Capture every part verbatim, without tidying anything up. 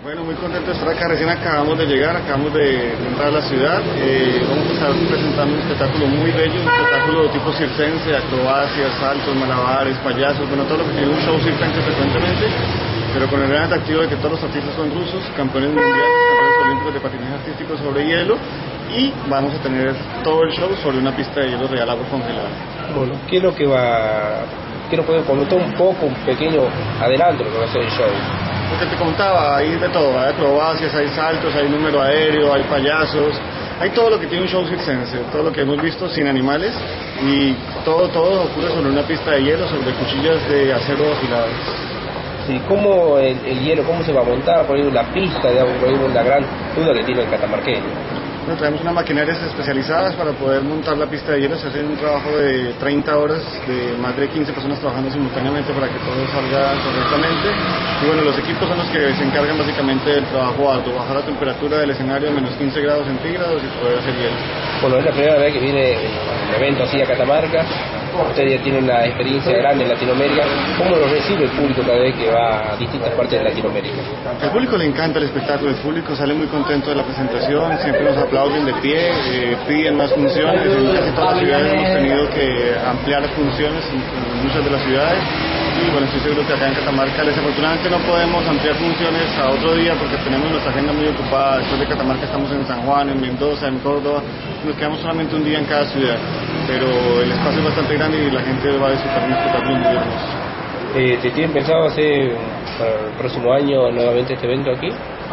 Bueno, muy contento de estar acá, recién acabamos de llegar, acabamos de entrar a la ciudad, eh, vamos a estar presentando un espectáculo muy bello, un espectáculo tipo circense, acrobacias, saltos, malabares, payasos, bueno, todo lo que tiene un show circense frecuentemente, pero con el gran atractivo de que todos los artistas son rusos, campeones mundiales, campeones olímpicos de patinaje artístico sobre hielo, y vamos a tener todo el show sobre una pista de hielo real, agua congelada. Bueno, ¿qué es lo que va...? ¿Qué nos puede comentar un poco, un pequeño adelanto de lo que va a ser el show? Lo que te contaba, hay de todo, hay acrobacias, hay saltos, hay número aéreo, hay payasos, hay todo lo que tiene un show circense, todo lo que hemos visto sin animales, y todo todo ocurre sobre una pista de hielo, sobre cuchillas de acero afiladas. Sí, ¿cómo el, el hielo, cómo se va a montar? Por ahí la pista, digamos, por ahí la gran duda que tiene el catamarqueño. Bueno, traemos unas maquinarias especializadas para poder montar la pista de hielo. Se hace un trabajo de treinta horas de más de quince personas trabajando simultáneamente para que todo salga correctamente. Y bueno, los equipos son los que se encargan básicamente del trabajo arduo, bajar la temperatura del escenario a menos quince grados centígrados y poder hacer hielo. Bueno, es la primera vez que viene un evento así a Catamarca. Usted ya tiene una experiencia grande en Latinoamérica. ¿Cómo lo recibe el público cada vez que va a distintas partes de Latinoamérica? Al público le encanta el espectáculo, el público sale muy contento de la presentación, siempre nos aplauden de pie, eh, piden más funciones. En casi todas las ciudades hemos tenido que ampliar funciones en, en muchas de las ciudades. Y bueno, estoy seguro que acá en Catamarca, desafortunadamente no podemos ampliar funciones a otro día porque tenemos nuestra agenda muy ocupada. Después de Catamarca estamos en San Juan, en Mendoza, en Córdoba, nos quedamos solamente un día en cada ciudad, pero el espacio es bastante grande y la gente va a disfrutar un espectáculo muy hermoso. Eh, ¿Te tienen pensado hacer para el próximo año nuevamente este evento aquí?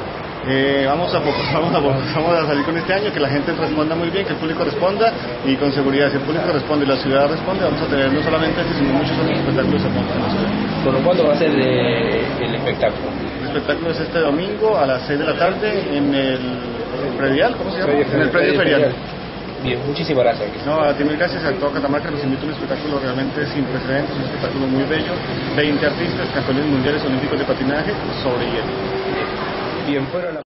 Eh, vamos a pocos, vamos a pocos, vamos a salir con este año, que la gente responda muy bien, que el público responda y con seguridad. Si el público responde y la ciudad responde, vamos a tener no solamente este, sino muchos otros espectáculos hermosos en la ciudad. ¿Por cuándo va a ser de, el espectáculo? El espectáculo es este domingo a las seis de la tarde en el predial, ¿cómo se llama? Predio, en el predio ferial. ferial. Bien, muchísimas gracias. No, a ti mil gracias, a todo Catamarca los invito a un espectáculo realmente sin precedentes, un espectáculo muy bello, veinte artistas, campeones mundiales olímpicos de patinaje sobre hielo. Bien, fueron la...